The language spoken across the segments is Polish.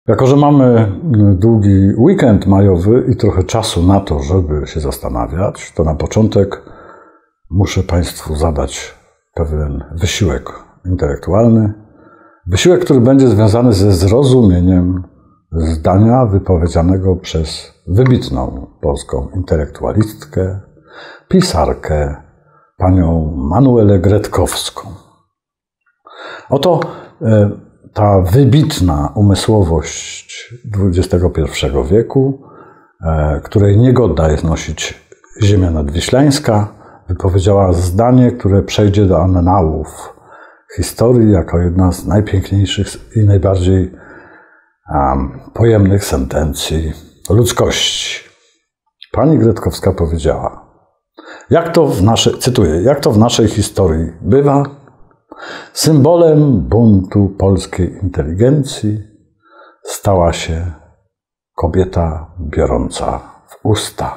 Jako że mamy długi weekend majowy i trochę czasu na to, żeby się zastanawiać, to na początek muszę Państwu zadać pewien wysiłek intelektualny. Wysiłek, który będzie związany ze zrozumieniem zdania wypowiedzianego przez wybitną polską intelektualistkę, pisarkę, panią Manuelę Gretkowską. Oto ta wybitna umysłowość XXI wieku, której niegodna jest nosić ziemia nadwiślańska, wypowiedziała zdanie, które przejdzie do annałów historii jako jedna z najpiękniejszych i najbardziej pojemnych sentencji ludzkości. Pani Gretkowska powiedziała, cytuję, jak to w naszej historii bywa, symbolem buntu polskiej inteligencji stała się kobieta biorąca w usta.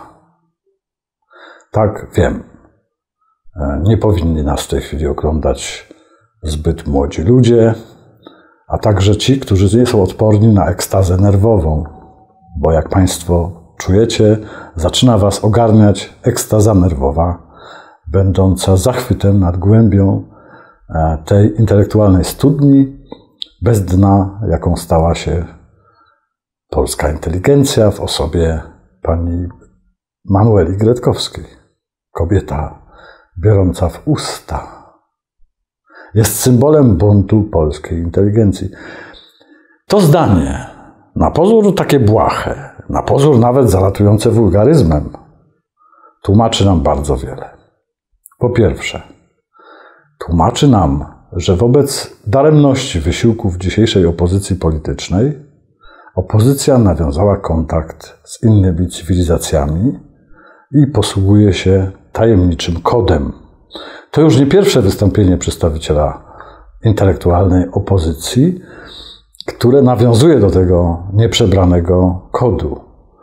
Tak, wiem, nie powinni nas w tej chwili oglądać zbyt młodzi ludzie, a także ci, którzy nie są odporni na ekstazę nerwową, bo jak Państwo czujecie, zaczyna Was ogarniać ekstaza nerwowa, będąca zachwytem nad głębią tej intelektualnej studni bez dna, jaką stała się polska inteligencja w osobie pani Manueli Gretkowskiej. Kobieta biorąca w usta jest symbolem buntu polskiej inteligencji. To zdanie, na pozór takie błahe, na pozór nawet zalatujące wulgaryzmem, tłumaczy nam bardzo wiele. Po pierwsze, tłumaczy nam, że wobec daremności wysiłków dzisiejszej opozycji politycznej opozycja nawiązała kontakt z innymi cywilizacjami i posługuje się tajemniczym kodem. To już nie pierwsze wystąpienie przedstawiciela intelektualnej opozycji, które nawiązuje do tego nieprzebranego kodu.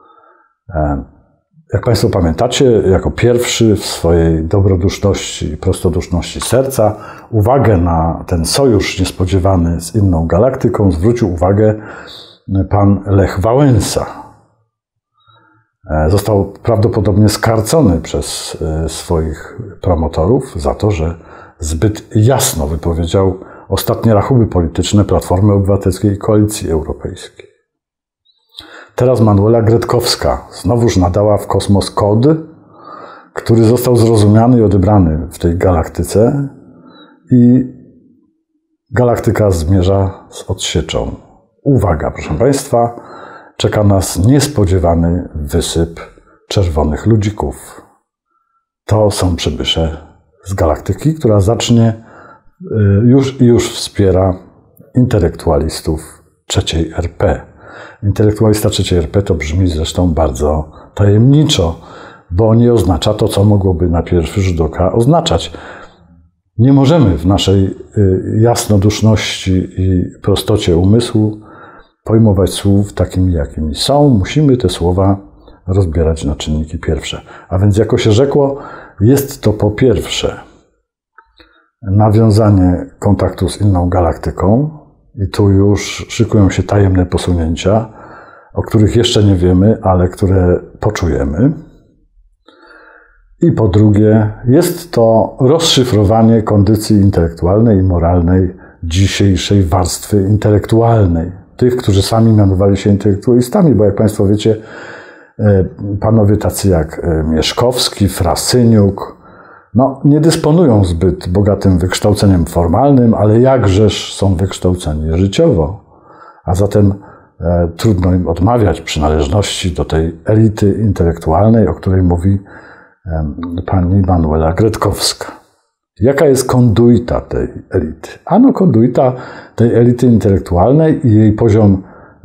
Jak Państwo pamiętacie, jako pierwszy w swojej dobroduszności i prostoduszności serca uwagę na ten sojusz niespodziewany z inną galaktyką zwrócił uwagę pan Lech Wałęsa. Został prawdopodobnie skarcony przez swoich promotorów za to, że zbyt jasno wypowiedział ostatnie rachuby polityczne Platformy Obywatelskiej i Koalicji Europejskiej. Teraz Manuela Gretkowska znowuż nadała w kosmos kod, który został zrozumiany i odebrany w tej galaktyce i galaktyka zmierza z odsieczą. Uwaga, proszę Państwa, czeka nas niespodziewany wysyp czerwonych ludzików. To są przybysze z galaktyki, która zacznie już wspiera intelektualistów III RP. Intelektualista III RP to brzmi zresztą bardzo tajemniczo, bo nie oznacza to, co mogłoby na pierwszy rzut oka oznaczać. Nie możemy w naszej jasnoduszności i prostocie umysłu pojmować słów takimi, jakimi są. Musimy te słowa rozbierać na czynniki pierwsze. A więc, jako się rzekło, jest to po pierwsze nawiązanie kontaktu z inną galaktyką i tu już szykują się tajemne posunięcia, o których jeszcze nie wiemy, ale które poczujemy. I po drugie, jest to rozszyfrowanie kondycji intelektualnej i moralnej dzisiejszej warstwy intelektualnej. Tych, którzy sami mianowali się intelektualistami, bo jak Państwo wiecie, panowie tacy jak Mieszkowski, Frasyniuk, nie dysponują zbyt bogatym wykształceniem formalnym, ale jakżeż są wykształceni życiowo. A zatem trudno im odmawiać przynależności do tej elity intelektualnej, o której mówi pani Manuela Gretkowska. Jaka jest konduita tej elity? Ano, konduita tej elity intelektualnej i jej poziom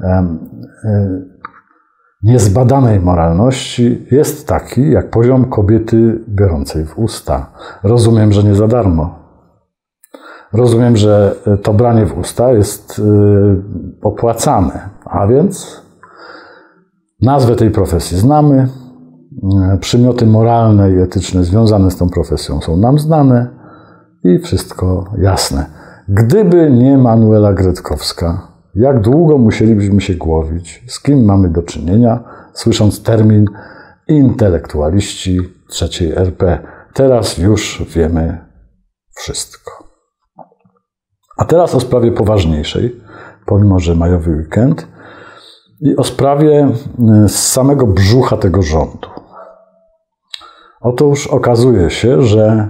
niezbadanej moralności jest taki, jak poziom kobiety biorącej w usta. Rozumiem, że nie za darmo. Rozumiem, że to branie w usta jest opłacane. A więc nazwę tej profesji znamy, przymioty moralne i etyczne związane z tą profesją są nam znane i wszystko jasne. Gdyby nie Manuela Gretkowska, Jak długo musielibyśmy się głowić, z kim mamy do czynienia, słysząc termin intelektualiści III RP. Teraz już wiemy wszystko. A teraz o sprawie poważniejszej, pomimo że majowy weekend, i o sprawie z samego brzucha tego rządu. Otóż okazuje się, że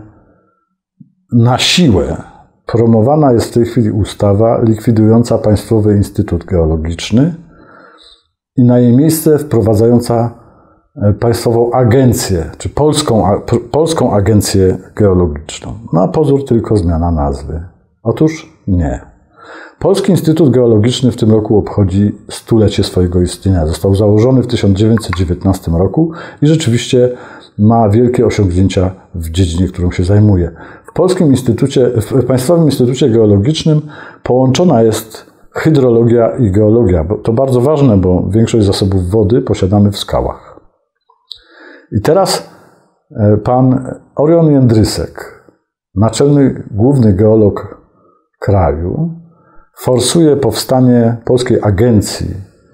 na siłę promowana jest w tej chwili ustawa likwidująca Państwowy Instytut Geologiczny i na jej miejsce wprowadzająca Państwową Agencję, czy Polską Agencję Geologiczną. Na pozór tylko zmiana nazwy. Otóż nie. Polski Instytut Geologiczny w tym roku obchodzi 100-lecie swojego istnienia. Został założony w 1919 roku i rzeczywiście ma wielkie osiągnięcia w dziedzinie, którą się zajmuje. W Państwowym Instytucie Geologicznym połączona jest hydrologia i geologia. To bardzo ważne, bo większość zasobów wody posiadamy w skałach. I teraz pan Orion Jędrysek, naczelny główny geolog kraju, forsuje powstanie Polskiej Agencji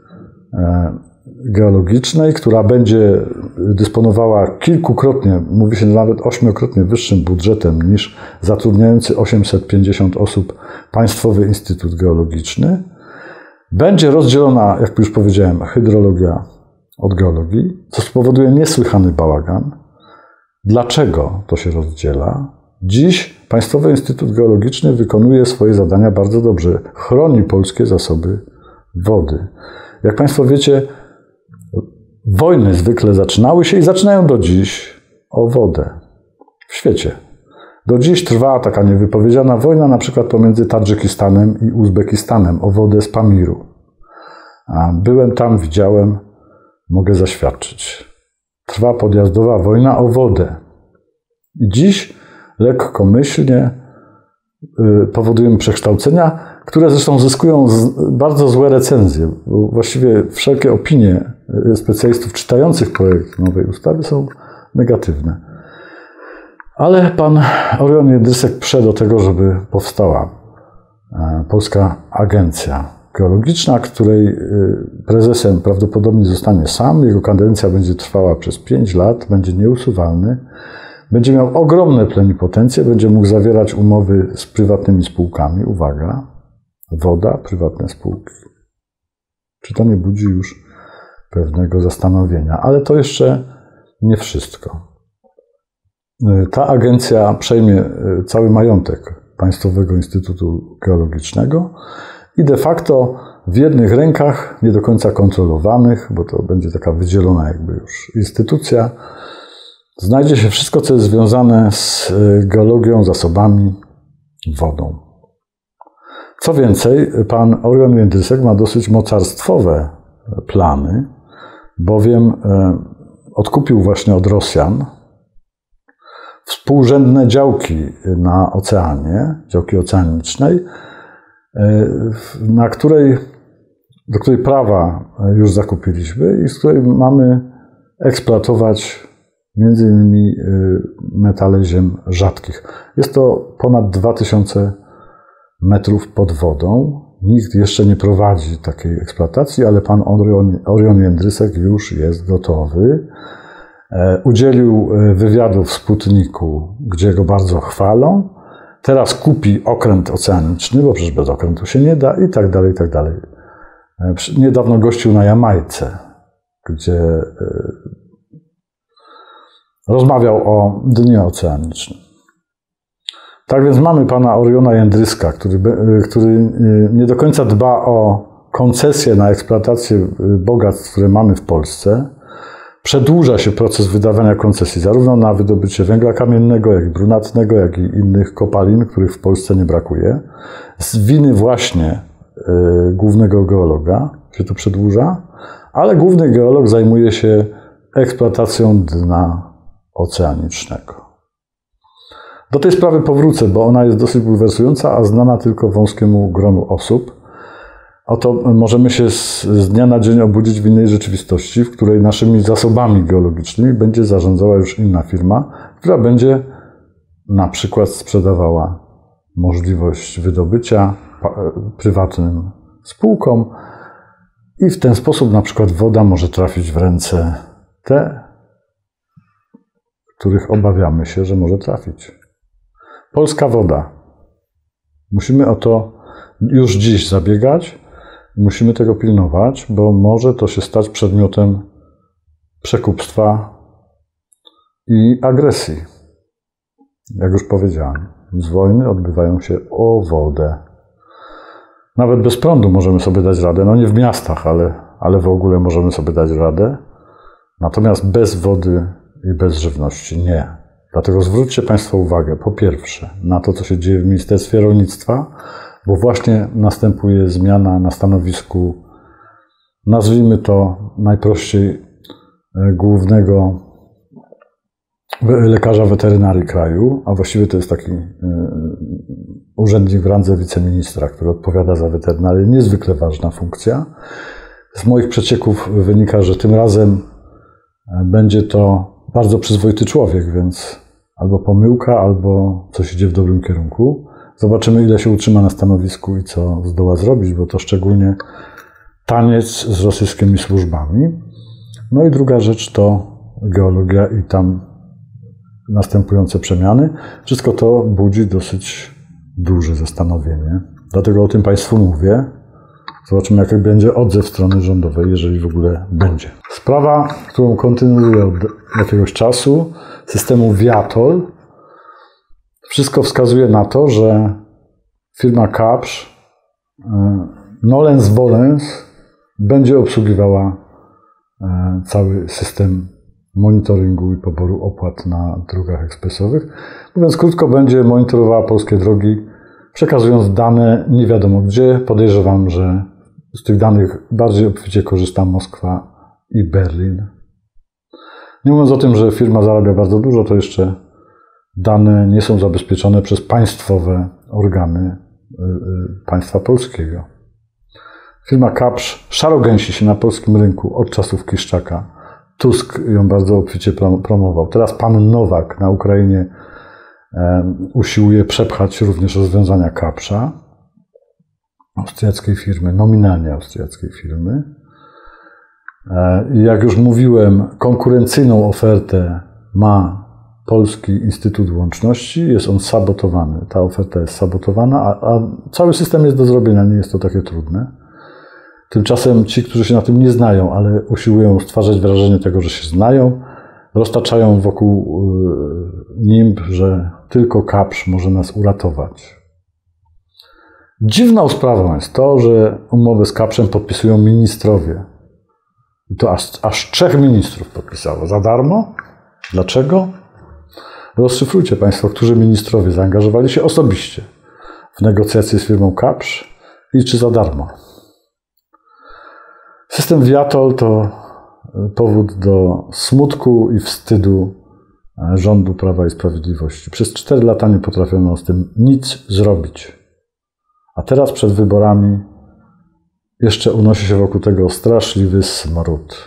Geologicznej, która będzie dysponowała kilkukrotnie, mówi się nawet 8-krotnie wyższym budżetem niż zatrudniający 850 osób Państwowy Instytut Geologiczny. Będzie rozdzielona, jak już powiedziałem, hydrologia od geologii, co spowoduje niesłychany bałagan. Dlaczego to się rozdziela? Dziś Państwowy Instytut Geologiczny wykonuje swoje zadania bardzo dobrze. Chroni polskie zasoby wody. Jak Państwo wiecie, wojny zwykle zaczynały się i zaczynają do dziś o wodę w świecie. Do dziś trwa taka niewypowiedziana wojna, na przykład pomiędzy Tadżykistanem i Uzbekistanem o wodę z Pamiru. Byłem tam, widziałem, mogę zaświadczyć. Trwa podjazdowa wojna o wodę. I dziś lekkomyślnie powodujemy przekształcenia, które zresztą zyskują bardzo złe recenzje. Bo właściwie wszelkie opinie specjalistów czytających projekt nowej ustawy są negatywne. Ale pan Orion Jędrysek przed do tego, żeby powstała Polska Agencja Geologiczna, której prezesem prawdopodobnie zostanie sam. Jego kadencja będzie trwała przez 5 lat, będzie nieusuwalny. Będzie miał ogromne plenipotencje, będzie mógł zawierać umowy z prywatnymi spółkami. Uwaga, woda, prywatne spółki. Czy to nie budzi już pewnego zastanowienia? Ale to jeszcze nie wszystko. Ta agencja przejmie cały majątek Państwowego Instytutu Geologicznego i de facto w jednych rękach, nie do końca kontrolowanych, bo to będzie taka wydzielona jakby już instytucja, znajdzie się wszystko, co jest związane z geologią, zasobami, wodą. Co więcej, pan Orion Jędrysek ma dosyć mocarstwowe plany, bowiem odkupił właśnie od Rosjan współrzędne działki na oceanie, działki oceanicznej, do której prawa już zakupiliśmy i z której mamy eksploatować między innymi metale ziem rzadkich. Jest to ponad 2000 metrów pod wodą. Nikt jeszcze nie prowadzi takiej eksploatacji, ale pan Orion Jędrysek już jest gotowy. Udzielił wywiadu w Sputniku, gdzie go bardzo chwalą. Teraz kupi okręt oceaniczny, bo przecież bez okrętu się nie da i tak dalej, i tak dalej. Niedawno gościł na Jamajce, gdzie rozmawiał o dnie oceanicznym. Tak więc mamy pana Oriona Jędryska, który nie do końca dba o koncesję na eksploatację bogactw, które mamy w Polsce. Przedłuża się proces wydawania koncesji zarówno na wydobycie węgla kamiennego, jak i brunatnego, jak i innych kopalin, których w Polsce nie brakuje. Z winy właśnie głównego geologa się to przedłuża, ale główny geolog zajmuje się eksploatacją dna oceanicznego. Do tej sprawy powrócę, bo ona jest dosyć bulwersująca, a znana tylko wąskiemu gronu osób. Oto możemy się z dnia na dzień obudzić w innej rzeczywistości, w której naszymi zasobami geologicznymi będzie zarządzała już inna firma, która będzie na przykład sprzedawała możliwość wydobycia prywatnym spółkom i w ten sposób na przykład woda może trafić w ręce te, których obawiamy się, że może trafić. Polska woda. Musimy o to już dziś zabiegać, musimy tego pilnować, bo może to się stać przedmiotem przekupstwa i agresji. Jak już powiedziałem, z wojny odbywają się o wodę. Nawet bez prądu możemy sobie dać radę. No nie w miastach, ale w ogóle możemy sobie dać radę. Natomiast bez wody i bez żywności nie. Dlatego zwróćcie Państwo uwagę, po pierwsze, na to, co się dzieje w Ministerstwie Rolnictwa, bo właśnie następuje zmiana na stanowisku, nazwijmy to najprościej, głównego lekarza weterynarii kraju, a właściwie to jest taki urzędnik w randze wiceministra, który odpowiada za weterynarię. Niezwykle ważna funkcja. Z moich przecieków wynika, że tym razem będzie to bardzo przyzwoity człowiek, więc albo pomyłka, albo coś idzie w dobrym kierunku. Zobaczymy, ile się utrzyma na stanowisku i co zdoła zrobić, bo to szczególnie taniec z rosyjskimi służbami. No i druga rzecz to geologia i tam następujące przemiany. Wszystko to budzi dosyć duże zastanowienie. Dlatego o tym Państwu mówię. Zobaczymy, jaki będzie odzew strony rządowej, jeżeli w ogóle będzie. Sprawa, którą kontynuuję od jakiegoś czasu, systemu Viator. Wszystko wskazuje na to, że firma Kapsch nolens volens będzie obsługiwała cały system monitoringu i poboru opłat na drogach ekspresowych. Mówiąc krótko, będzie monitorowała polskie drogi, przekazując dane nie wiadomo gdzie. Podejrzewam, że z tych danych bardziej obficie korzysta Moskwa i Berlin. Nie mówiąc o tym, że firma zarabia bardzo dużo, to jeszcze dane nie są zabezpieczone przez państwowe organy państwa polskiego. Firma Kapsch szarogęsi się na polskim rynku od czasów Kiszczaka. Tusk ją bardzo obficie promował. Teraz pan Nowak na Ukrainie usiłuje przepchać również rozwiązania Kapscha, austriackiej firmy, nominalnie austriackiej firmy. I jak już mówiłem, konkurencyjną ofertę ma Polski Instytut Łączności. Jest on sabotowany. Ta oferta jest sabotowana, a cały system jest do zrobienia. Nie jest to takie trudne. Tymczasem ci, którzy się na tym nie znają, ale usiłują stwarzać wrażenie tego, że się znają, roztaczają wokół nimb, że tylko Kapsch może nas uratować. Dziwną sprawą jest to, że umowę z Kapschem podpisują ministrowie. I to aż 3 ministrów podpisało. Za darmo? Dlaczego? Rozszyfrujcie Państwo, którzy ministrowie zaangażowali się osobiście w negocjacje z firmą Kapsch i czy za darmo. System Viator to powód do smutku i wstydu rządu Prawa i Sprawiedliwości. Przez 4 lata nie potrafiono z tym nic zrobić. A teraz przed wyborami jeszcze unosi się wokół tego straszliwy smród.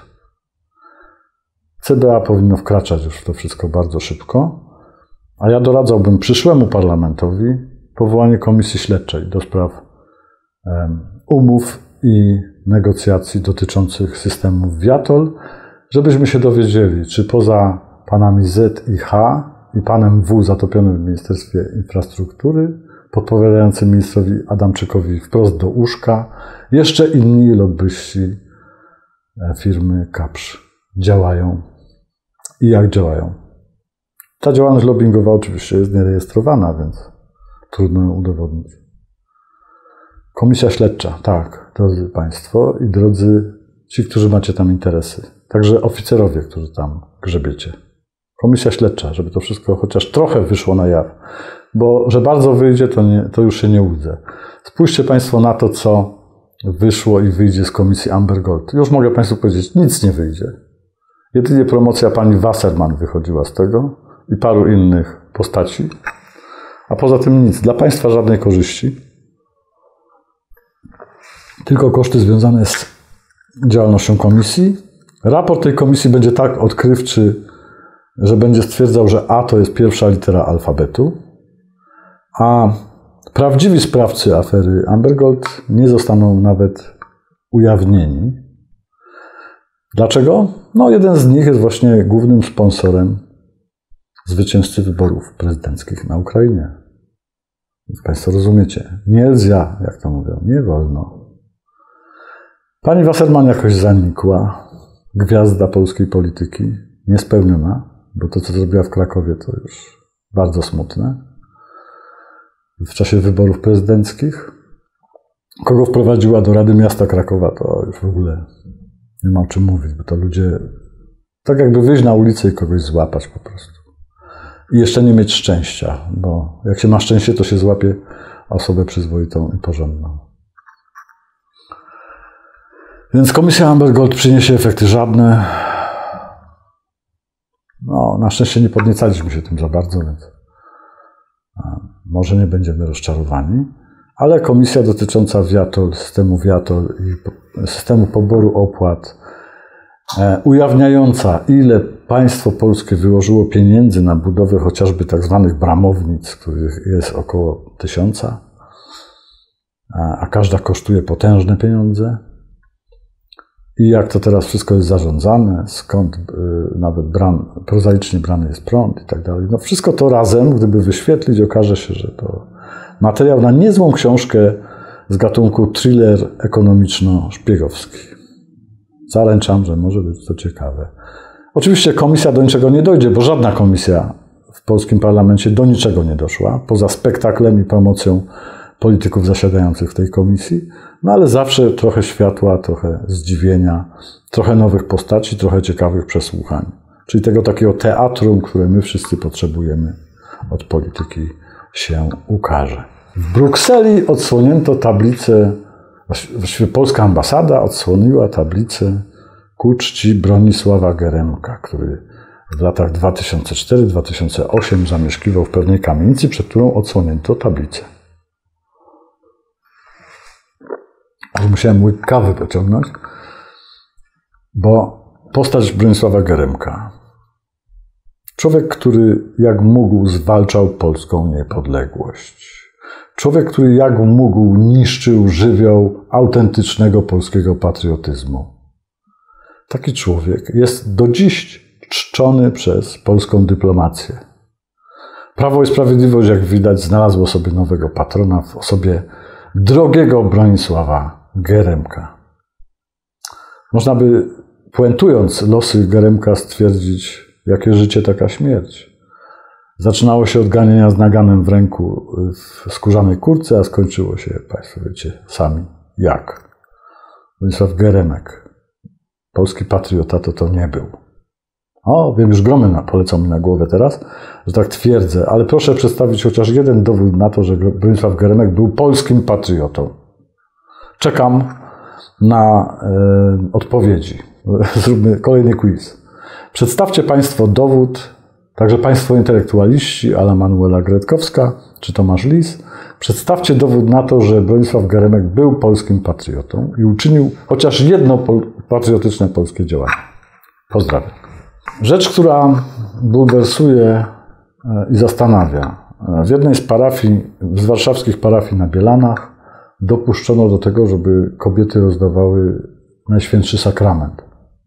CBA powinno wkraczać już w to wszystko bardzo szybko, a ja doradzałbym przyszłemu parlamentowi powołanie komisji śledczej do spraw umów i negocjacji dotyczących systemów Viator, żebyśmy się dowiedzieli, czy poza panami Z i H i panem W zatopionym w Ministerstwie Infrastruktury, podpowiadającym ministrowi Adamczykowi wprost do uszka, jeszcze inni lobbyści firmy Kapsch działają i jak działają. Ta działalność lobbingowa oczywiście jest nierejestrowana, więc trudno ją udowodnić. Komisja śledcza, tak, drodzy Państwo i drodzy ci, którzy macie tam interesy, także oficerowie, którzy tam grzebiecie. Komisja śledcza, żeby to wszystko chociaż trochę wyszło na jaw, bo że bardzo wyjdzie, to już się nie łudzę. Spójrzcie Państwo na to, co wyszło i wyjdzie z komisji Amber Gold. Już mogę Państwu powiedzieć, nic nie wyjdzie. Jedynie promocja pani Wasserman wychodziła z tego i paru innych postaci, a poza tym nic. Dla Państwa żadnej korzyści. Tylko koszty związane z działalnością komisji. Raport tej komisji będzie tak odkrywczy, że będzie stwierdzał, że A to jest pierwsza litera alfabetu, a Prawdziwi sprawcy afery Amber Gold nie zostaną nawet ujawnieni. Dlaczego? No, jeden z nich jest właśnie głównym sponsorem zwycięzcy wyborów prezydenckich na Ukrainie. Więc Państwo rozumiecie. Nie lzia, jak to mówią, nie wolno. Pani Wasserman jakoś zanikła. Gwiazda polskiej polityki. Niespełniona, bo to, co zrobiła w Krakowie, to już bardzo smutne. W czasie wyborów prezydenckich. Kogo wprowadziła do Rady Miasta Krakowa, to już w ogóle nie ma o czym mówić, bo to ludzie tak jakby wyjść na ulicę i kogoś złapać po prostu. I jeszcze nie mieć szczęścia, bo jak się ma szczęście, to się złapie osobę przyzwoitą i porządną. Więc komisja Amber Gold przyniesie efekty żadne. No, na szczęście nie podniecaliśmy się tym za bardzo, więc może nie będziemy rozczarowani. Ale komisja dotycząca Viator, systemu Viator i systemu poboru opłat, ujawniająca, ile państwo polskie wyłożyło pieniędzy na budowę chociażby tak zwanych bramownic, których jest około 1000, a każda kosztuje potężne pieniądze. I jak to teraz wszystko jest zarządzane, skąd nawet prozaicznie brany jest prąd i tak dalej. No wszystko to razem, gdyby wyświetlić, okaże się, że to materiał na niezłą książkę z gatunku thriller ekonomiczno-szpiegowski. Zaręczam, że może być to ciekawe. Oczywiście komisja do niczego nie dojdzie, bo żadna komisja w polskim parlamencie do niczego nie doszła, poza spektaklem i promocją polityków zasiadających w tej komisji. No ale zawsze trochę światła, trochę zdziwienia, trochę nowych postaci, trochę ciekawych przesłuchań. Czyli tego takiego teatrum, które my wszyscy potrzebujemy od polityki, się ukaże. W Brukseli odsłonięto tablicę, właściwie polska ambasada odsłoniła tablicę ku czci Bronisława Geremka, który w latach 2004-2008 zamieszkiwał w pewnej kamienicy, przed którą odsłonięto tablicę. Ale musiałem łyk kawy pociągnąć, bo postać Bronisława Geremka, człowiek, który jak mógł zwalczał polską niepodległość. Człowiek, który jak mógł niszczył żywioł autentycznego polskiego patriotyzmu. Taki człowiek jest do dziś czczony przez polską dyplomację. Prawo i Sprawiedliwość, jak widać, znalazło sobie nowego patrona w osobie drogiego Bronisława Geremka. Można by, puentując losy Geremka, stwierdzić, jakie życie, taka śmierć. Zaczynało się od ganiania z naganem w ręku w skórzanej kurtce, a skończyło się, Państwo wiecie sami, jak. Bronisław Geremek, polski patriota, to nie był. O, wiem, już gromy polecą mi na głowę teraz, że tak twierdzę, ale proszę przedstawić chociaż jeden dowód na to, że Bronisław Geremek był polskim patriotą. Czekam na odpowiedzi. Zróbmy kolejny quiz. Przedstawcie Państwo dowód, także Państwo intelektualiści, a la Manuela Gretkowska czy Tomasz Lis, przedstawcie dowód na to, że Bronisław Geremek był polskim patriotą i uczynił chociaż jedno patriotyczne polskie działanie. Pozdrawiam. Rzecz, która bulwersuje i zastanawia. W jednej z parafii, z warszawskich parafii na Bielanach dopuszczono do tego, żeby kobiety rozdawały Najświętszy Sakrament.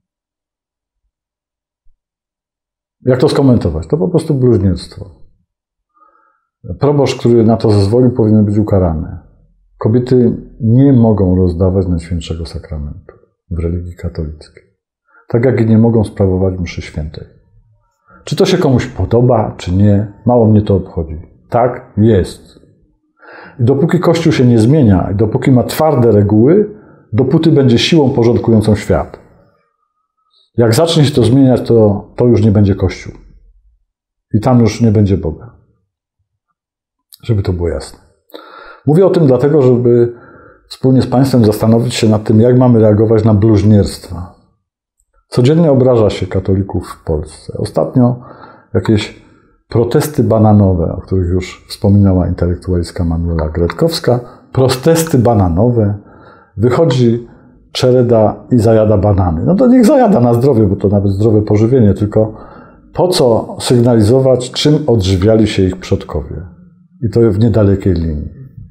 Jak to skomentować? To po prostu bluźnierstwo. Proboszcz, który na to zezwolił, powinien być ukarany. Kobiety nie mogą rozdawać Najświętszego Sakramentu w religii katolickiej. Tak jak i nie mogą sprawować mszy świętej. Czy to się komuś podoba, czy nie, mało mnie to obchodzi. Tak jest. I dopóki Kościół się nie zmienia, i dopóki ma twarde reguły, dopóty będzie siłą porządkującą świat. Jak zacznie się to zmieniać, to już nie będzie Kościół. I tam już nie będzie Boga. Żeby to było jasne. Mówię o tym dlatego, żeby wspólnie z Państwem zastanowić się nad tym, jak mamy reagować na bluźnierstwa. Codziennie obraża się katolików w Polsce. Ostatnio jakieś protesty bananowe, o których już wspominała intelektualistka Manuela Gretkowska. Protesty bananowe. Wychodzi czereda i zajada banany. No to niech zajada na zdrowie, bo to nawet zdrowe pożywienie, tylko po co sygnalizować, czym odżywiali się ich przodkowie? I to w niedalekiej linii.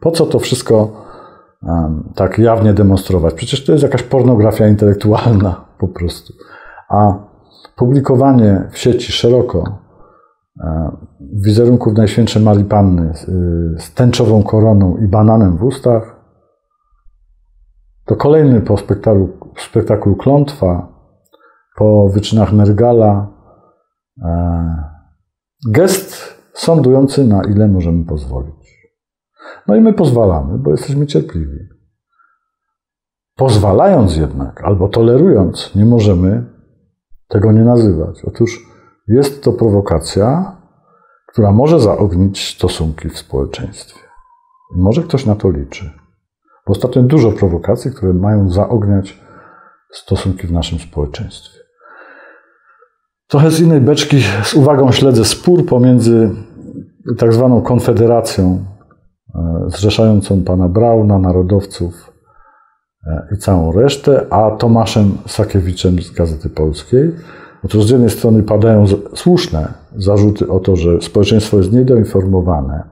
Po co to wszystko tak jawnie demonstrować? Przecież to jest jakaś pornografia intelektualna po prostu. A publikowanie w sieci szeroko wizerunków Najświętszej Marii Panny z tęczową koroną i bananem w ustach to kolejny po spektaklu Klątwa, po wyczynach Nergala gest sądujący, na ile możemy pozwolić. No i my pozwalamy, bo jesteśmy cierpliwi. Pozwalając jednak, albo tolerując, nie możemy tego nie nazywać. Otóż jest to prowokacja, która może zaognić stosunki w społeczeństwie. I może ktoś na to liczy. Bo ostatnio dużo prowokacji, które mają zaogniać stosunki w naszym społeczeństwie. Trochę z innej beczki z uwagą śledzę spór pomiędzy tak zwaną Konfederacją zrzeszającą pana Brauna, narodowców i całą resztę, a Tomaszem Sakiewiczem z Gazety Polskiej. Otóż z jednej strony padają słuszne zarzuty o to, że społeczeństwo jest niedoinformowane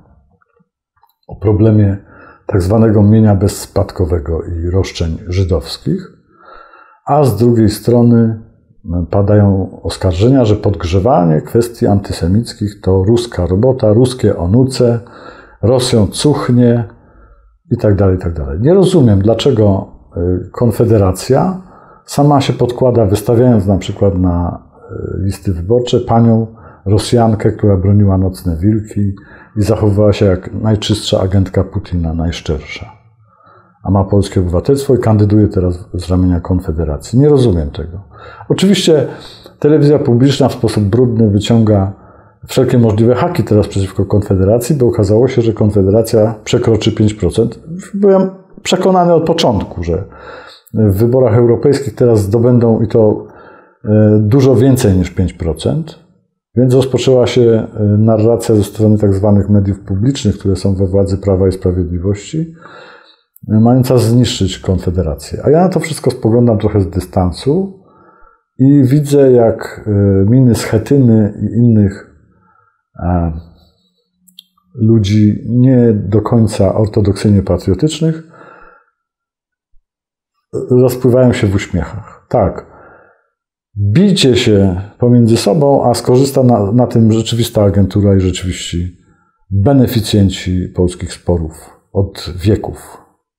o problemie tak zwanego mienia bezspadkowego i roszczeń żydowskich, a z drugiej strony padają oskarżenia, że podgrzewanie kwestii antysemickich to ruska robota, ruskie onuce, Rosją cuchnie i tak dalej, i tak dalej. Nie rozumiem, dlaczego Konfederacja sama się podkłada, wystawiając na przykład na listy wyborcze panią Rosjankę, która broniła Nocne Wilki i zachowywała się jak najczystsza agentka Putina, najszczersza. A ma polskie obywatelstwo i kandyduje teraz z ramienia Konfederacji. Nie rozumiem tego. Oczywiście telewizja publiczna w sposób brudny wyciąga wszelkie możliwe haki teraz przeciwko Konfederacji, bo okazało się, że Konfederacja przekroczy 5%. Byłem przekonany od początku, że w wyborach europejskich teraz zdobędą i to dużo więcej niż 5%. Więc rozpoczęła się narracja ze strony tak zwanych mediów publicznych, które są we władzy Prawa i Sprawiedliwości, mająca zniszczyć Konfederację. A ja na to wszystko spoglądam trochę z dystansu i widzę, jak miny Schetyny i innych ludzi nie do końca ortodoksyjnie patriotycznych rozpływają się w uśmiechach. Tak, bijcie się pomiędzy sobą, a skorzysta na tym rzeczywista agentura i rzeczywiści beneficjenci polskich sporów od wieków.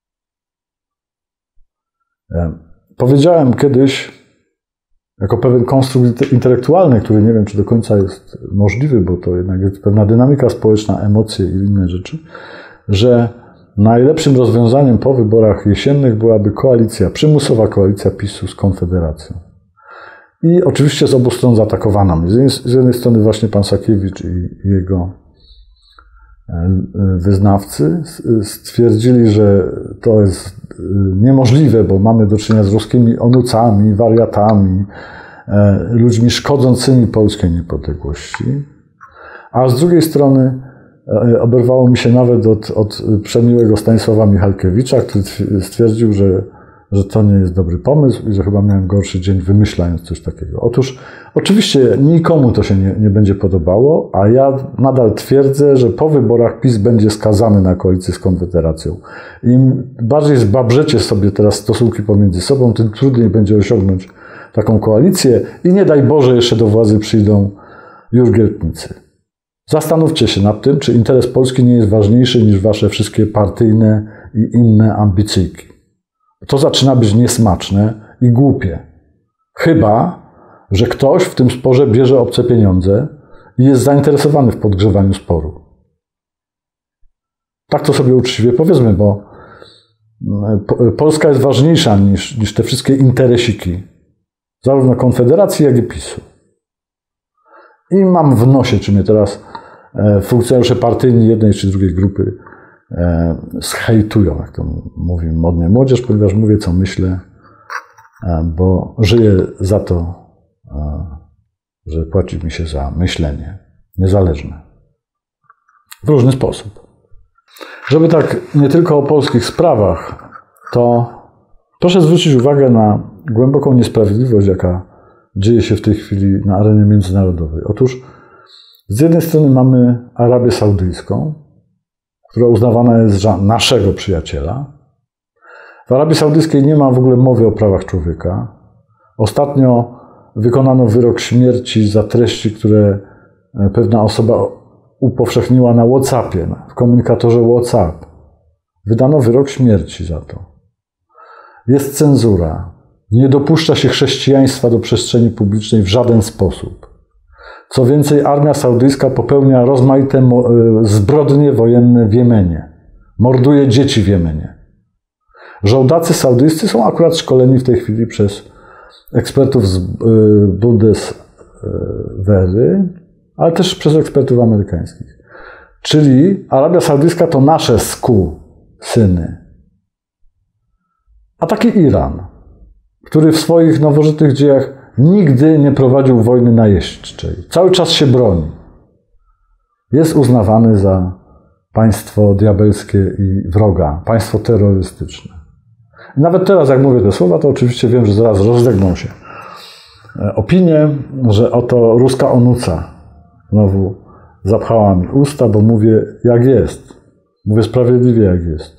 Powiedziałem kiedyś, jako pewien konstrukt intelektualny, który nie wiem, czy do końca jest możliwy, bo to jednak jest pewna dynamika społeczna, emocje i inne rzeczy, że najlepszym rozwiązaniem po wyborach jesiennych byłaby koalicja, przymusowa koalicja PiS-u z Konfederacją. I oczywiście z obu stron zaatakowano mnie. Z jednej strony właśnie pan Sakiewicz i jego wyznawcy stwierdzili, że to jest niemożliwe, bo mamy do czynienia z ruskimi onucami, wariatami, ludźmi szkodzącymi polskiej niepodległości. A z drugiej strony oberwało mi się nawet od przemiłego Stanisława Michalkiewicza, który stwierdził, że to nie jest dobry pomysł i że chyba miałem gorszy dzień wymyślając coś takiego. Otóż oczywiście nikomu to się nie będzie podobało, a ja nadal twierdzę, że po wyborach PiS będzie skazany na koalicję z Konfederacją. Im bardziej zbabrzecie sobie teraz stosunki pomiędzy sobą, tym trudniej będzie osiągnąć taką koalicję i nie daj Boże jeszcze do władzy przyjdą jurgieltnicy. Zastanówcie się nad tym, czy interes Polski nie jest ważniejszy niż wasze wszystkie partyjne i inne ambicyjki. To zaczyna być niesmaczne i głupie. Chyba że ktoś w tym sporze bierze obce pieniądze i jest zainteresowany w podgrzewaniu sporu. Tak to sobie uczciwie powiedzmy, bo Polska jest ważniejsza niż te wszystkie interesiki, zarówno Konfederacji, jak i PiS-u. I mam w nosie, czy mnie teraz funkcjonariusze partyjni jednej czy drugiej grupy zhejtują, jak to mówi modnie młodzież, ponieważ mówię, co myślę, bo żyję za to, że płaci mi się za myślenie niezależne. W różny sposób. Żeby tak nie tylko o polskich sprawach, to proszę zwrócić uwagę na głęboką niesprawiedliwość, jaka dzieje się w tej chwili na arenie międzynarodowej. Otóż z jednej strony mamy Arabię Saudyjską, która uznawana jest za naszego przyjaciela. W Arabii Saudyjskiej nie ma w ogóle mowy o prawach człowieka. Ostatnio wykonano wyrok śmierci za treści, które pewna osoba upowszechniła na WhatsAppie, w komunikatorze WhatsApp. Wydano wyrok śmierci za to. Jest cenzura. Nie dopuszcza się chrześcijaństwa do przestrzeni publicznej w żaden sposób. Co więcej, armia saudyjska popełnia rozmaite zbrodnie wojenne w Jemenie. Morduje dzieci w Jemenie. Żołdacy saudyjscy są akurat szkoleni w tej chwili przez ekspertów z Bundeswehry, ale też przez ekspertów amerykańskich. Czyli Arabia Saudyjska to nasze syny. A taki Iran, który w swoich nowożytnych dziejach nigdy nie prowadził wojny najeźdźczej, cały czas się broni, jest uznawany za państwo diabelskie i wroga, państwo terrorystyczne. I nawet teraz, jak mówię te słowa, to oczywiście wiem, że zaraz rozlegną się opinie, że oto ruska onuca znowu zapchała mi usta, bo mówię jak jest. Mówię sprawiedliwie jak jest.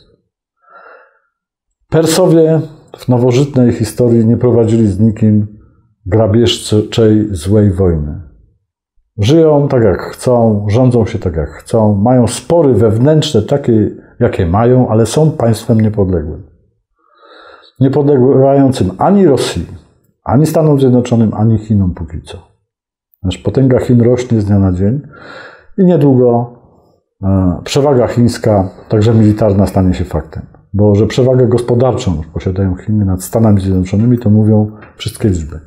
Persowie w nowożytnej historii nie prowadzili z nikim grabieżczej, złej wojny. Żyją tak jak chcą, rządzą się tak jak chcą, mają spory wewnętrzne takie, jakie mają, ale są państwem niepodległym. Nie podlegającym ani Rosji, ani Stanom Zjednoczonym, ani Chinom póki co. Nasz potęga Chin rośnie z dnia na dzień i niedługo przewaga chińska, także militarna, stanie się faktem. Bo że przewagę gospodarczą posiadają Chiny nad Stanami Zjednoczonymi, to mówią wszystkie liczby.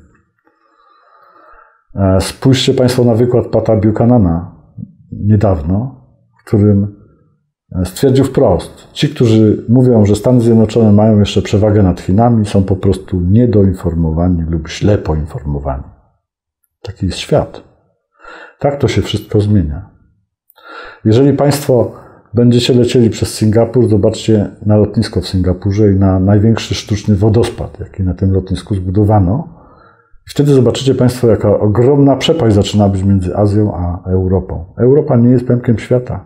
Spójrzcie Państwo na wykład Pata Buchanana niedawno, w którym stwierdził wprost, ci, którzy mówią, że Stany Zjednoczone mają jeszcze przewagę nad Chinami, są po prostu niedoinformowani lub źle poinformowani. Taki jest świat. Tak to się wszystko zmienia. Jeżeli Państwo będziecie lecieli przez Singapur, zobaczcie na lotnisko w Singapurze i na największy sztuczny wodospad, jaki na tym lotnisku zbudowano. I wtedy zobaczycie Państwo, jaka ogromna przepaść zaczyna być między Azją a Europą. Europa nie jest pępkiem świata.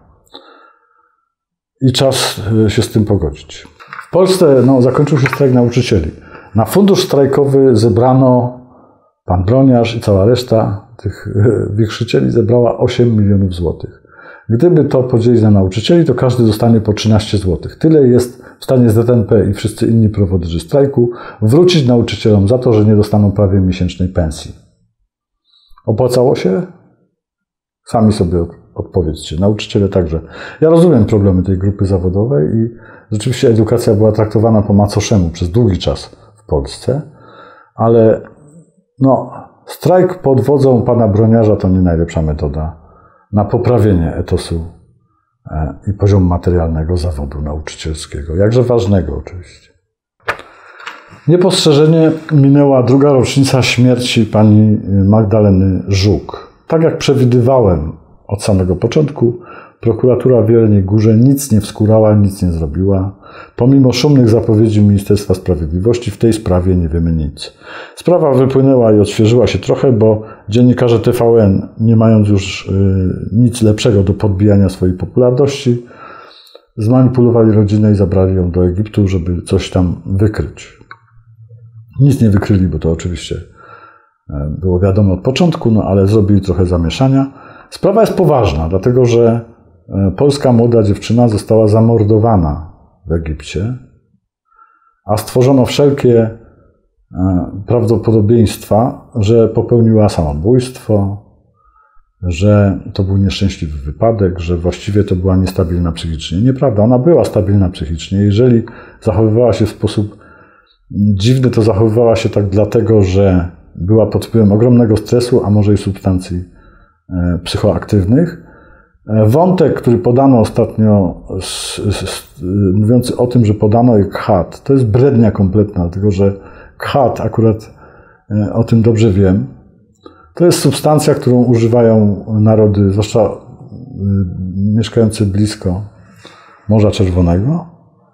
I czas się z tym pogodzić. W Polsce zakończył się strajk nauczycieli. Na fundusz strajkowy zebrano, pan Broniarz i cała reszta tych wichrzycieli zebrała 8 milionów złotych. Gdyby to podzielić na nauczycieli, to każdy dostanie po 13 złotych. Tyle jest w stanie ZNP i wszyscy inni prowodzy strajku wrócić nauczycielom za to, że nie dostaną prawie miesięcznej pensji. Opłacało się? Sami sobie odpowiedzcie. Nauczyciele także. Ja rozumiem problemy tej grupy zawodowej i rzeczywiście edukacja była traktowana po macoszemu przez długi czas w Polsce, ale strajk pod wodzą pana Broniarza to nie najlepsza metoda na poprawienie etosu i poziomu materialnego zawodu nauczycielskiego. Jakże ważnego oczywiście. Niepostrzeżenie minęła druga rocznica śmierci pani Magdaleny Żuk. Tak jak przewidywałem od samego początku, prokuratura w Jeleniej Górze nic nie wskórała, nic nie zrobiła. Pomimo szumnych zapowiedzi Ministerstwa Sprawiedliwości w tej sprawie nie wiemy nic. Sprawa wypłynęła i odświeżyła się trochę, bo dziennikarze TVN, nie mając już nic lepszego do podbijania swojej popularności, zmanipulowali rodzinę i zabrali ją do Egiptu, żeby coś tam wykryć. Nic nie wykryli, bo to oczywiście było wiadomo od początku, ale zrobili trochę zamieszania. Sprawa jest poważna, dlatego że polska młoda dziewczyna została zamordowana w Egipcie, a stworzono wszelkie prawdopodobieństwa, że popełniła samobójstwo, że to był nieszczęśliwy wypadek, że właściwie to była niestabilna psychicznie. Nieprawda, ona była stabilna psychicznie. Jeżeli zachowywała się w sposób dziwny, to zachowywała się tak dlatego, że była pod wpływem ogromnego stresu, a może i substancji psychoaktywnych. Wątek, który podano ostatnio, mówiący o tym, że podano jej khat, to jest brednia kompletna, dlatego że khat, akurat o tym dobrze wiem, to jest substancja, którą używają narody, zwłaszcza mieszkające blisko Morza Czerwonego,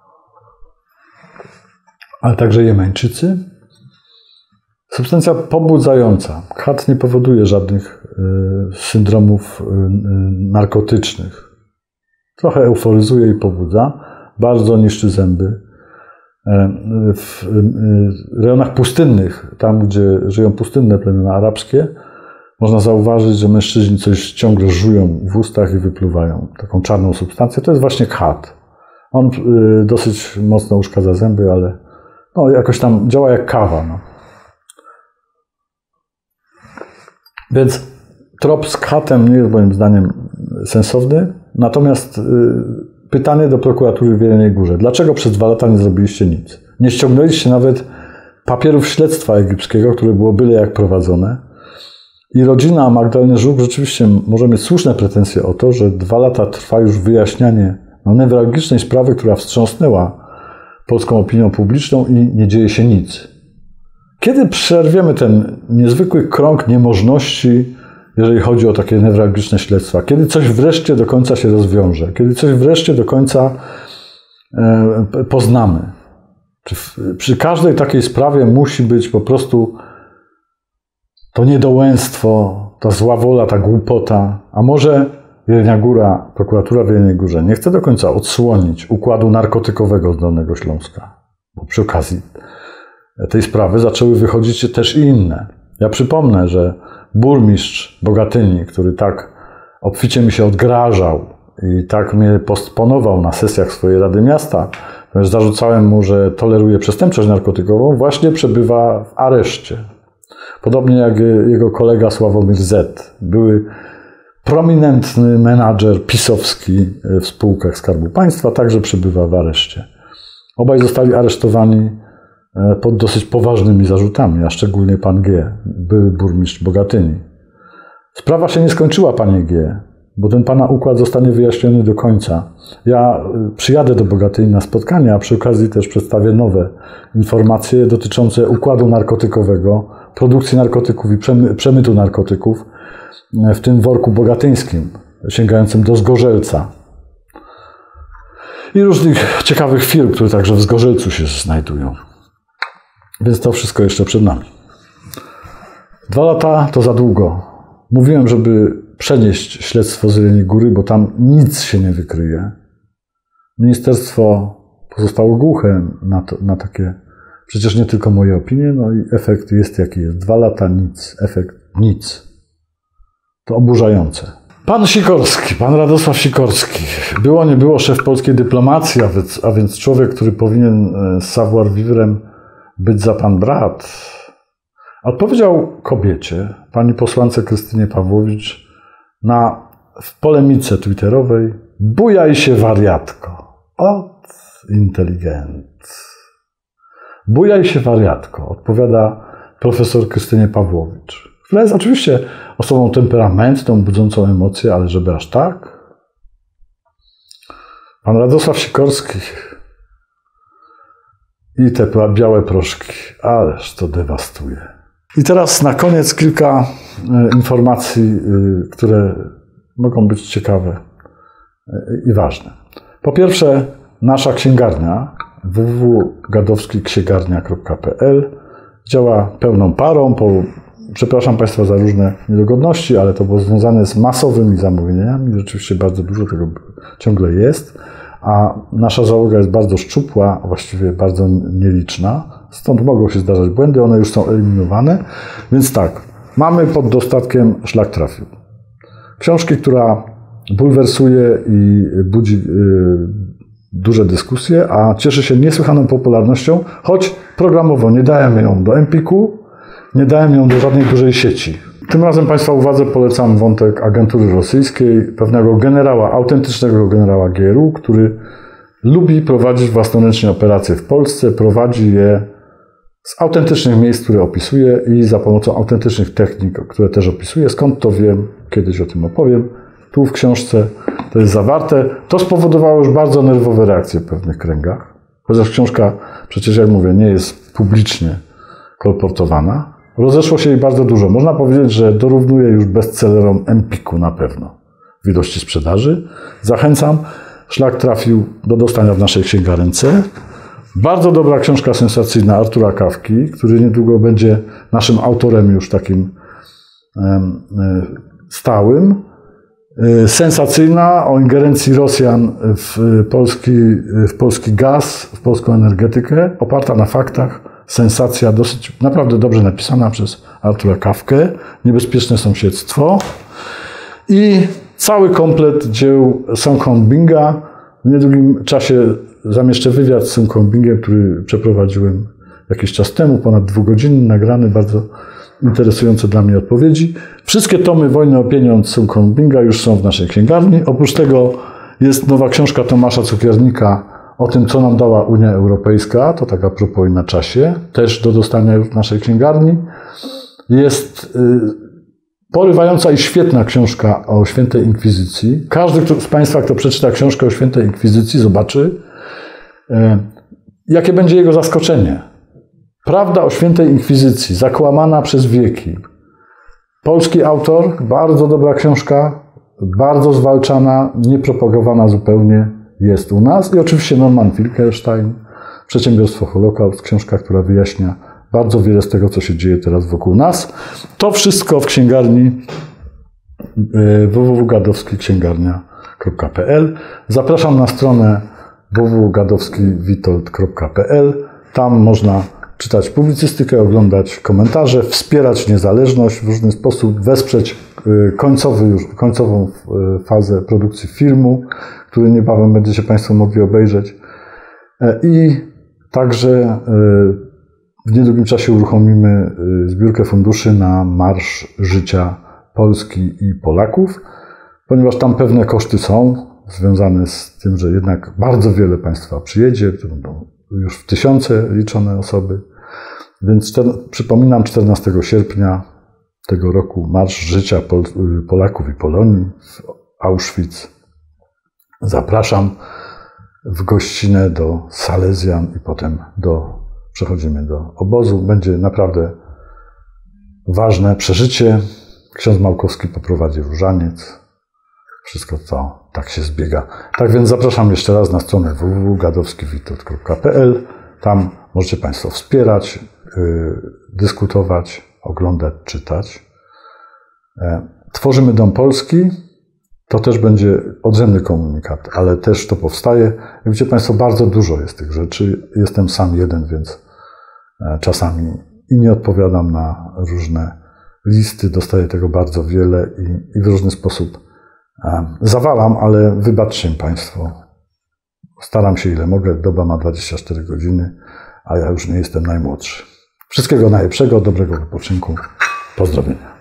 ale także Jemeńczycy. Substancja pobudzająca. Khat nie powoduje żadnych syndromów narkotycznych. Trochę euforyzuje i pobudza. Bardzo niszczy zęby. W rejonach pustynnych, tam gdzie żyją pustynne plemiona arabskie, można zauważyć, że mężczyźni coś ciągle żują w ustach i wypluwają taką czarną substancję. To jest właśnie khat. On dosyć mocno uszkadza zęby, ale no, jakoś tam działa jak kawa. No. Więc trop z khatem nie jest moim zdaniem sensowny. Natomiast pytanie do prokuratury w Jeleniej Górze. Dlaczego przez 2 lata nie zrobiliście nic? Nie ściągnęliście nawet papierów śledztwa egipskiego, które było byle jak prowadzone. I rodzina Magdaleny Żuk rzeczywiście może mieć słuszne pretensje o to, że 2 lata trwa już wyjaśnianie newralgicznej sprawy, która wstrząsnęła polską opinią publiczną i nie dzieje się nic. Kiedy przerwiemy ten niezwykły krąg niemożności, jeżeli chodzi o takie newralgiczne śledztwa? Kiedy coś wreszcie do końca się rozwiąże? Kiedy coś wreszcie do końca poznamy? Przy każdej takiej sprawie musi być po prostu to niedołęstwo, ta zła wola, ta głupota, a może Jelenia Góra, prokuratura w Jeleniej Górze nie chce do końca odsłonić układu narkotykowego z Dolnego Śląska. Bo przy okazji tej sprawy zaczęły wychodzić też i inne. Ja przypomnę, że burmistrz Bogatyni, który tak obficie mi się odgrażał i tak mnie postponował na sesjach swojej Rady Miasta, ponieważ zarzucałem mu, że toleruje przestępczość narkotykową, właśnie przebywa w areszcie. Podobnie jak jego kolega Sławomir Z. Były prominentny menadżer pisowski w spółkach Skarbu Państwa, także przebywa w areszcie. Obaj zostali aresztowani pod dosyć poważnymi zarzutami, a szczególnie pan G., były burmistrz Bogatyni. Sprawa się nie skończyła, panie G., bo ten pana układ zostanie wyjaśniony do końca. Ja przyjadę do Bogatyni na spotkanie, a przy okazji też przedstawię nowe informacje dotyczące układu narkotykowego, produkcji narkotyków i przemytu narkotyków w tym worku bogatyńskim, sięgającym do Zgorzelca. I różnych ciekawych firm, które także w Zgorzelcu się znajdują. Więc to wszystko jeszcze przed nami. 2 lata to za długo. Mówiłem, żeby przenieść śledztwo z Jeleniej Góry, bo tam nic się nie wykryje. Ministerstwo pozostało głuche na takie, przecież nie tylko moje opinie, no i efekt jest jaki jest. 2 lata nic, efekt nic. To oburzające. Pan Sikorski, pan Radosław Sikorski, było nie było szef polskiej dyplomacji, a więc człowiek, który powinien z savoir-vivre'em być za pan brat, odpowiedział kobiecie, pani posłance Krystynie Pawłowicz, w polemice twitterowej: bujaj się, wariatko. Ot, inteligent. Bujaj się, wariatko, odpowiada profesor Krystynie Pawłowicz. Która jest oczywiście osobą temperamentną, budzącą emocje, ale żeby aż tak? Pan Radosław Sikorski i te białe proszki, ależ to dewastuje. I teraz na koniec kilka informacji, które mogą być ciekawe i ważne. Po pierwsze, nasza księgarnia www.gadowskiksięgarnia.pl działa pełną parą. Przepraszam Państwa za różne niedogodności, ale to było związane z masowymi zamówieniami. Rzeczywiście bardzo dużo tego ciągle jest. A nasza załoga jest bardzo szczupła, właściwie bardzo nieliczna. Stąd mogą się zdarzać błędy, one już są eliminowane. Więc tak, mamy pod dostatkiem Szlak trafił. Książki, która bulwersuje i budzi duże dyskusje, a cieszy się niesłychaną popularnością, choć programowo nie dałem ją do Empiku, nie dałem ją do żadnej dużej sieci. Tym razem Państwa uwadze polecam wątek agentury rosyjskiej, pewnego generała, autentycznego generała GRU, który lubi prowadzić własnoręcznie operacje w Polsce, prowadzi je z autentycznych miejsc, które opisuje i za pomocą autentycznych technik, które też opisuje. Skąd to wiem? Kiedyś o tym opowiem. Tu w książce to jest zawarte. To spowodowało już bardzo nerwowe reakcje w pewnych kręgach. Chociaż książka, przecież jak mówię, nie jest publicznie kolportowana. Rozeszło się jej bardzo dużo. Można powiedzieć, że dorównuje już bestsellerom Empiku na pewno w ilości sprzedaży. Zachęcam. Szlak trafił do dostania w naszej księgarence. Bardzo dobra książka sensacyjna Artura Kawki, który niedługo będzie naszym autorem już takim stałym. sensacyjna o ingerencji Rosjan w polski gaz, w polską energetykę, oparta na faktach. Sensacja dosyć, naprawdę dobrze napisana przez Artura Kafkę. Niebezpieczne sąsiedztwo. I cały komplet dzieł Songkong-Binga. W niedługim czasie zamieszczę wywiad z Songkong-Bingiem, który przeprowadziłem jakiś czas temu, ponad 2-godzinny, nagrany, bardzo interesujące dla mnie odpowiedzi. Wszystkie tomy Wojny o pieniądz Songkong-Binga już są w naszej księgarni. Oprócz tego jest nowa książka Tomasza Cukiernika o tym, co nam dała Unia Europejska. To tak a propos i na czasie. Też do dostania już w naszej księgarni. Jest porywająca i świetna książka o Świętej Inkwizycji. Każdy z Państwa, kto przeczyta książkę o Świętej Inkwizycji, zobaczy, jakie będzie jego zaskoczenie. Prawda o Świętej Inkwizycji, zakłamana przez wieki. Polski autor, bardzo dobra książka, bardzo zwalczana, niepropagowana zupełnie jest u nas. I oczywiście Norman Finkelstein, Przedsiębiorstwo Holokaust, książka, która wyjaśnia bardzo wiele z tego, co się dzieje teraz wokół nas. To wszystko w księgarni www.gadowskiksięgarnia.pl. Zapraszam na stronę www.gadowskiwitold.pl. Tam można czytać publicystykę, oglądać komentarze, wspierać niezależność w różny sposób, wesprzeć końcową fazę produkcji filmu, który niebawem będziecie Państwo mogli obejrzeć. I także w niedługim czasie uruchomimy zbiórkę funduszy na Marsz Życia Polski i Polaków, ponieważ tam pewne koszty są związane z tym, że jednak bardzo wiele Państwa przyjedzie, to będą już w 1000 liczone osoby. Więc przypominam, 14 sierpnia tego roku Marsz Życia Polaków i Polonii w Auschwitz. Zapraszam w gościnę do Salezjan i potem przechodzimy do obozu. Będzie naprawdę ważne przeżycie. Ksiądz Małkowski poprowadzi różaniec. Wszystko to tak się zbiega. Tak więc zapraszam jeszcze raz na stronę www.gadowskiwitold.pl. Tam możecie Państwo wspierać, dyskutować, oglądać, czytać. Tworzymy Dom Polski. To też będzie odrębny komunikat, ale też to powstaje. Jak widzicie Państwo, bardzo dużo jest tych rzeczy. Jestem sam jeden, więc czasami i nie odpowiadam na różne listy. Dostaję tego bardzo wiele i w różny sposób zawalam, ale wybaczcie mi Państwo. Staram się ile mogę. Doba ma 24 godziny, a ja już nie jestem najmłodszy. Wszystkiego najlepszego, dobrego wypoczynku. Pozdrowienia.